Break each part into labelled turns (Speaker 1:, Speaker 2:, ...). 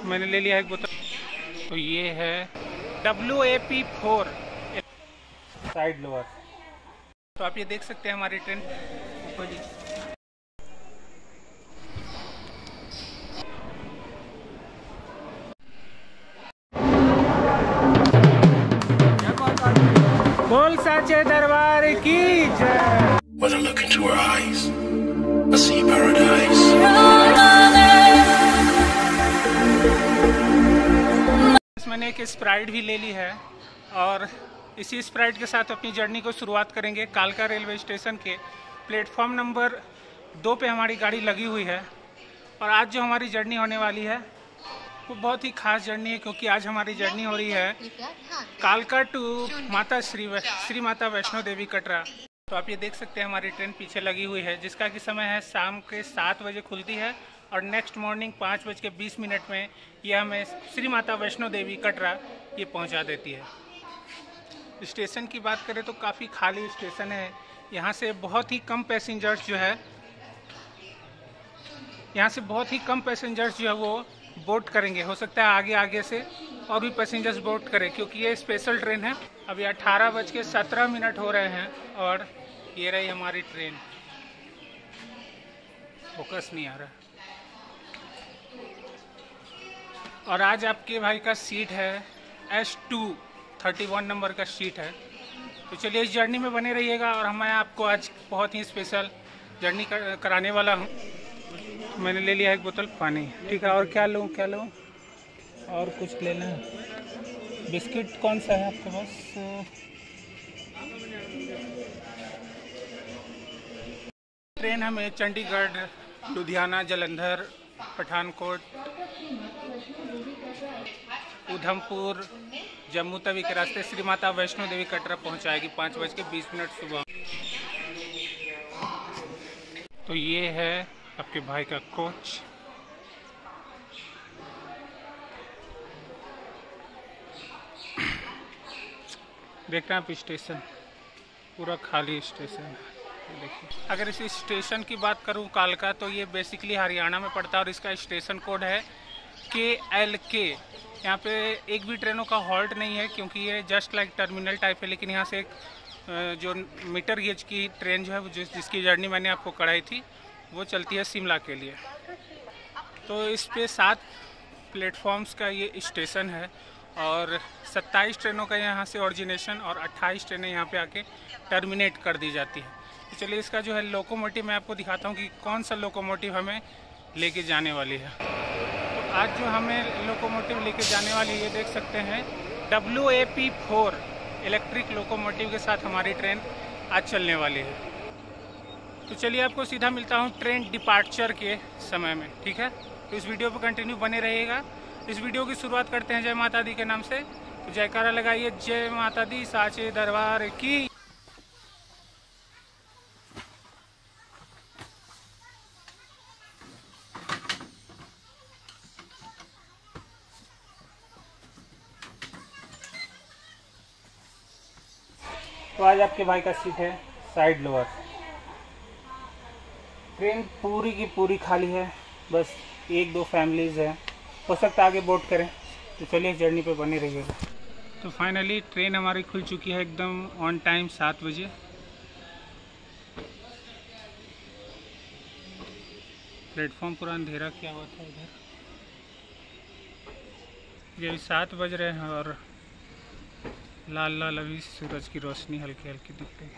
Speaker 1: मैंने ले लिया एक बोतल। तो ये है WAP4 साइड लोअर। तो आप ये देख सकते हैं हमारी ट्रेन ऊपर जी। बोल साचे दरबार की जय।
Speaker 2: When I look into her eyes, I see paradise.
Speaker 1: मैंने एक स्प्राइट भी ले ली है और इसी स्प्राइट के साथ अपनी जर्नी को शुरुआत करेंगे। कालका रेलवे स्टेशन के प्लेटफॉर्म नंबर 2 पे हमारी गाड़ी लगी हुई है। और आज जो हमारी जर्नी होने वाली है वो बहुत ही खास जर्नी है, क्योंकि आज हमारी जर्नी हो रही है कालका टू श्री माता वैष्णो देवी कटरा। तो आप ये देख सकते हैं हमारी ट्रेन पीछे लगी हुई है, जिसका कि समय है शाम के 7 बजे खुलती है और नेक्स्ट मॉर्निंग 5:20 में यह हमें श्री माता वैष्णो देवी कटरा ये पहुंचा देती है। स्टेशन की बात करें तो काफ़ी खाली स्टेशन है। यहाँ से बहुत ही कम पैसेंजर्स जो है वो बोट करेंगे। हो सकता है आगे से और भी पैसेंजर्स बोट करें, क्योंकि ये स्पेशल ट्रेन है। अभी 18:17 हो रहे हैं और ये रही हमारी ट्रेन। फोकस नहीं आ रहा। और आज आपके भाई का सीट है S2 31 नंबर का सीट है। तो चलिए इस जर्नी में बने रहिएगा और मैं आपको आज बहुत ही स्पेशल जर्नी कराने वाला हूँ। मैंने ले लिया एक बोतल पानी, ठीक है। और क्या लूँ और कुछ लेना है? बिस्किट कौन सा है आपके पास? ट्रेन हमें चंडीगढ़, लुधियाना, जालंधर, पठानकोट, उधमपुर, जम्मू तवी के रास्ते श्री माता वैष्णो देवी कटरा पहुंचाएगी 5:20 सुबह। तो ये है आपके भाई का कोच। देख रहे हैं आप स्टेशन पूरा खाली स्टेशन है। देखिए, अगर इस स्टेशन की बात करूं कालका, तो ये बेसिकली हरियाणा में पड़ता है और इसका स्टेशन कोड है KLK। यहाँ पे एक भी ट्रेनों का हॉल्ट नहीं है, क्योंकि ये जस्ट लाइक टर्मिनल टाइप है। लेकिन यहाँ से एक जो मीटर गेज की ट्रेन जो है जिसकी जर्नी मैंने आपको कराई थी वो चलती है शिमला के लिए। तो इस पे 7 प्लेटफॉर्म्स का ये स्टेशन है और 27 ट्रेनों का यहाँ से ऑरिजिनेशन और 28 ट्रेनें यहाँ पे आके टर्मिनेट कर दी जाती है। तो चलिए इसका जो है लोकोमोटिव मैं आपको दिखाता हूँ कि कौन सा लोकोमोटिव हमें लेके जाने वाली है। तो आज जो हमें लोकोमोटिव लेके जाने वाली है, ये देख सकते हैं WAP4 इलेक्ट्रिक लोकोमोटिव के साथ हमारी ट्रेन आज चलने वाली है। तो चलिए आपको सीधा मिलता हूँ ट्रेन डिपार्चर के समय में, ठीक है। तो इस वीडियो पर कंटिन्यू बने रहिएगा। इस वीडियो की शुरुआत करते हैं जय माता दी के नाम से। तो जयकारा लगाइए, जय माता दी साचे दरबार की। तो आज आपके भाई का सीट है साइड लोअर। ट्रेन पूरी की पूरी खाली है, बस 1-2 फैमिलीज़ हैं, हो सकता है आगे बोट करें। तो चलिए जर्नी पे बने रहिएगा। तो फाइनली ट्रेन हमारी खुल चुकी है एकदम ऑन टाइम 7 बजे। प्लेटफॉर्म पूरा अंधेरा किया हुआ था इधर। ये 7 बज रहे हैं और लाल लाल अभी सूरज की रोशनी हल्की हल्की दिख रही है।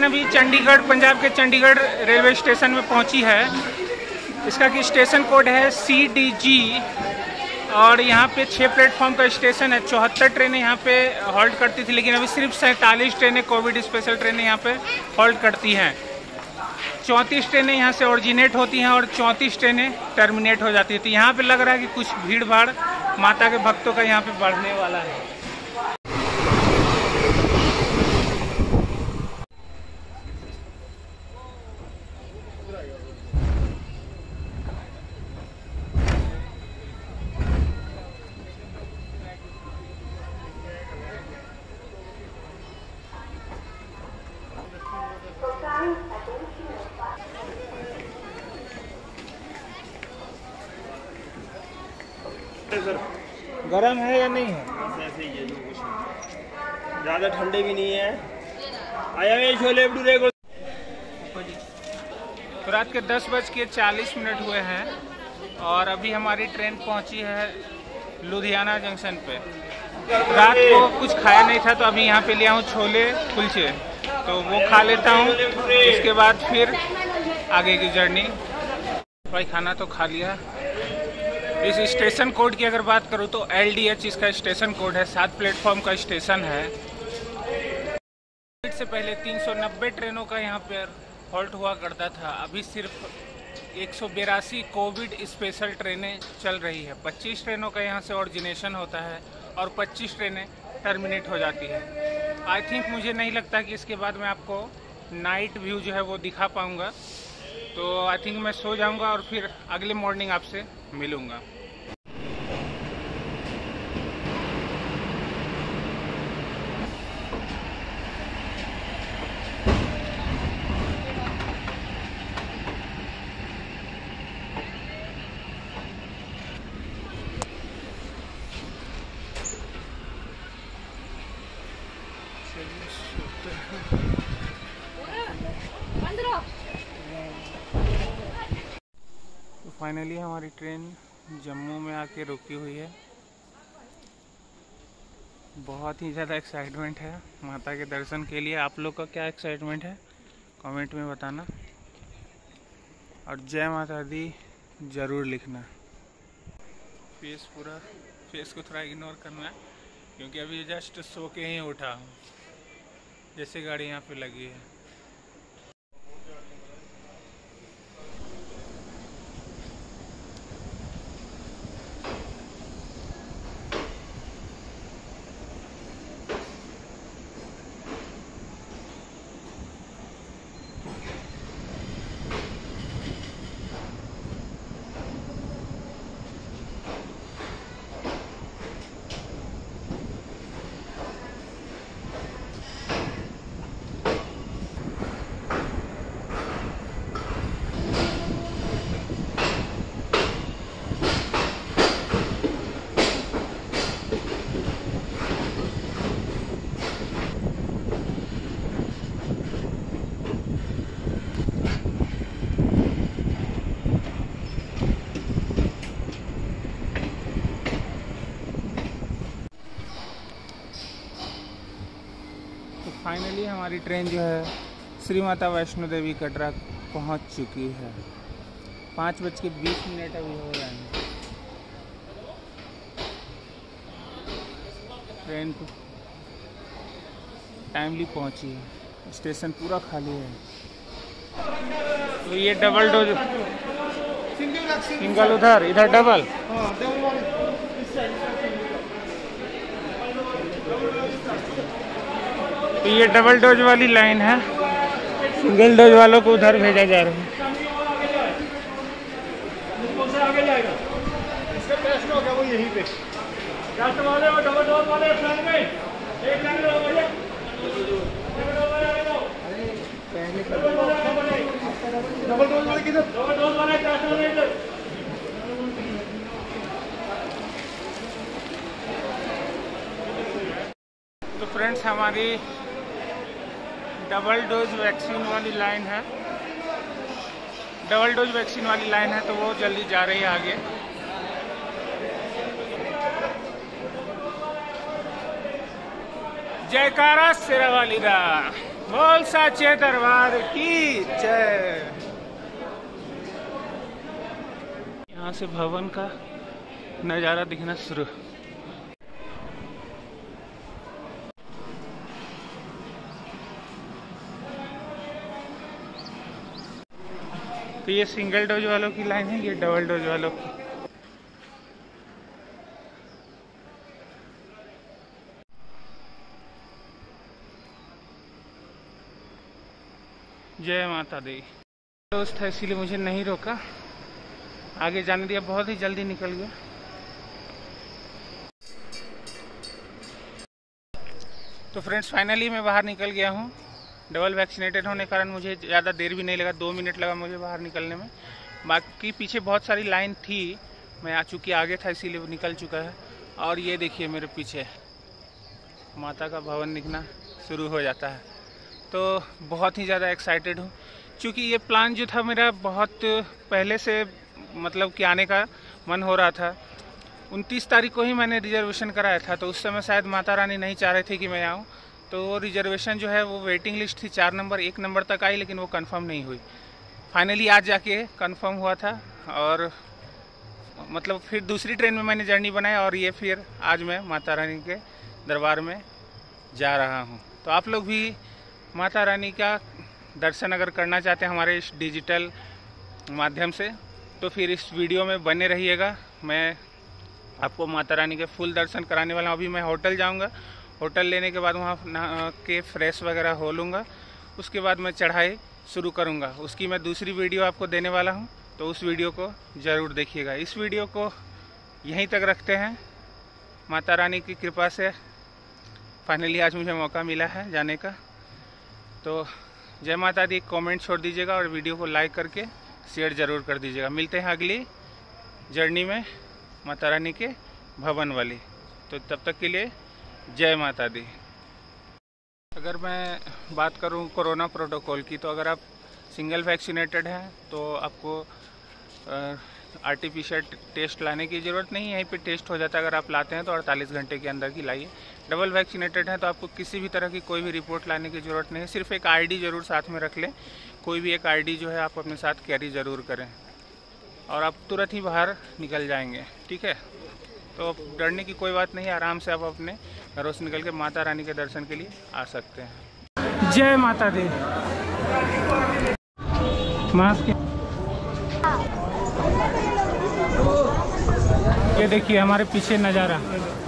Speaker 1: अभी चंडीगढ़, पंजाब के चंडीगढ़ रेलवे स्टेशन में पहुंची है। इसका की स्टेशन कोड है CDG और यहाँ पे 6 प्लेटफॉर्म का स्टेशन है। 74 ट्रेनें यहाँ पे हॉल्ट करती थी, लेकिन अभी सिर्फ 47 ट्रेनें कोविड स्पेशल ट्रेनें यहाँ पे हॉल्ट करती हैं। 34 ट्रेनें यहाँ से ओरिजिनेट होती हैं और 34 ट्रेनें टर्मिनेट हो जाती है। तो यहाँ पे लग रहा है कि कुछ भीड़ भाड़ माता के भक्तों का यहाँ पे बढ़ने वाला है। गरम है या नहीं है?
Speaker 3: ऐसे ही है, जो कुछ नहीं, ज़्यादा ठंडे भी नहीं है। आया ये छोले भटूरे को।
Speaker 1: तो रात के 10:40 हुए हैं और अभी हमारी ट्रेन पहुंची है लुधियाना जंक्शन पे। रात को कुछ खाया नहीं था तो अभी यहाँ पे लिया हूँ छोले कुलचे, तो वो खा लेता हूँ। उसके बाद फिर आगे की जर्नी। भाई खाना तो खा लिया। इस स्टेशन कोड की अगर बात करूँ तो LDH इसका स्टेशन कोड है। 7 प्लेटफॉर्म का स्टेशन है। से पहले 390 ट्रेनों का यहाँ पर हॉल्ट हुआ करता था। अभी सिर्फ 182 कोविड स्पेशल ट्रेनें चल रही है। 25 ट्रेनों का यहाँ से ऑरिजिनेशन होता है और 25 ट्रेनें टर्मिनेट हो जाती है। आई थिंक, मुझे नहीं लगता कि इसके बाद मैं आपको नाइट व्यू जो है वो दिखा पाऊँगा। तो आई थिंक मैं सो जाऊँगा और फिर अगले मॉर्निंग आपसे मिलूँगा। तो फाइनली हमारी ट्रेन जम्मू में आके रुकी हुई है। बहुत ही ज़्यादा एक्साइटमेंट है माता के दर्शन के लिए। आप लोग का क्या एक्साइटमेंट है कमेंट में बताना, और जय माता दी ज़रूर लिखना। फेस को थोड़ा इग्नोर करना क्योंकि अभी जस्ट सो के ही उठा हूँ। जैसे गाड़ी यहाँ पे लगी है। फाइनली हमारी ट्रेन जो है श्री माता वैष्णो देवी कटरा पहुंच चुकी है। 5:20 अभी हो रहे हैं। ट्रेन टाइमली पहुंची है। स्टेशन पूरा खाली है। तो ये डबल डोज, सिंगल उधर, इधर डबल। तो ये डबल डोज वाली लाइन है। सिंगल डोज वालों को उधर भेजा जा रहा है।
Speaker 3: इसका टेस्ट हो गया वो यहीं पे। टेस्ट वाले और डबल डोज वाले फ्रंट में एक लाइन लो भैया। डबल डोज वाले किधर? डबल डोज वाले टेस्ट वाले इधर।
Speaker 1: तो फ्रेंड्स, हमारी डबल डोज वैक्सीन वाली लाइन है। डबल डोज वैक्सीन वाली लाइन है, तो वो जल्दी जा रही है आगे। जयकारा शेरा वाली दा। बोल साचे दरबार की जय। यहाँ से भवन का नज़ारा दिखना शुरू। तो ये सिंगल डोज वालों की लाइन है, ये डबल डोज वालों की। जय माता दी। दोस्त है इसीलिए मुझे नहीं रोका, आगे जाने दिया, बहुत ही जल्दी निकल गया। तो फ्रेंड्स फाइनली मैं बाहर निकल गया हूँ। डबल वैक्सीनेटेड होने के कारण मुझे ज़्यादा देर भी नहीं लगा, 2 मिनट लगा मुझे बाहर निकलने में। बाकी पीछे बहुत सारी लाइन थी, मैं आ चूँकि आगे था इसीलिए वो निकल चुका है। और ये देखिए मेरे पीछे माता का भवन दिखना शुरू हो जाता है। तो बहुत ही ज़्यादा एक्साइटेड हूँ, क्योंकि ये प्लान जो था मेरा बहुत पहले से मतलब कि आने का मन हो रहा था। 29 तारीख को ही मैंने रिजर्वेशन कराया था, तो उस समय शायद माता रानी नहीं चाह रहे थे कि मैं आऊँ। तो वो रिजर्वेशन जो है वो वेटिंग लिस्ट थी, 4 नंबर 1 नंबर तक आई, लेकिन वो कंफर्म नहीं हुई। फाइनली आज जाके कंफर्म हुआ था, और मतलब फिर दूसरी ट्रेन में मैंने जर्नी बनाई, और ये फिर आज मैं माता रानी के दरबार में जा रहा हूँ। तो आप लोग भी माता रानी का दर्शन अगर करना चाहते हैं हमारे इस डिजिटल माध्यम से, तो फिर इस वीडियो में बने रहिएगा। मैं आपको माता रानी के फुल दर्शन कराने वाला हूँ। अभी मैं होटल जाऊँगा, होटल लेने के बाद वहाँ नहा के फ्रेश वगैरह हो लूँगा, उसके बाद मैं चढ़ाई शुरू करूँगा। उसकी मैं दूसरी वीडियो आपको देने वाला हूँ, तो उस वीडियो को ज़रूर देखिएगा। इस वीडियो को यहीं तक रखते हैं। माता रानी की कृपा से फाइनली आज मुझे मौका मिला है जाने का। तो जय माता दी, कमेंट छोड़ दीजिएगा और वीडियो को लाइक करके शेयर ज़रूर कर दीजिएगा। मिलते हैं अगली जर्नी में माता रानी के भवन वाली। तो तब तक के लिए जय माता दी। अगर मैं बात करूं कोरोना प्रोटोकॉल की, तो अगर आप सिंगल वैक्सीनेटेड हैं तो आपको आरटीपीसीआर टेस्ट लाने की ज़रूरत नहीं है, यहीं पे टेस्ट हो जाता है। अगर आप लाते हैं तो 48 घंटे के अंदर की लाइए। डबल वैक्सीनेटेड हैं तो आपको किसी भी तरह की कोई भी रिपोर्ट लाने की ज़रूरत नहीं है, सिर्फ एक आईडी ज़रूर साथ में रख लें। कोई भी एक आईडी जो है आप अपने साथ कैरी ज़रूर करें, और आप तुरंत ही बाहर निकल जाएंगे, ठीक है। तो डरने की कोई बात नहीं है, आराम से आप अपने घरों से निकल के माता रानी के दर्शन के लिए आ सकते हैं। जय माता दी। मास्क, ये देखिए हमारे पीछे नज़ारा।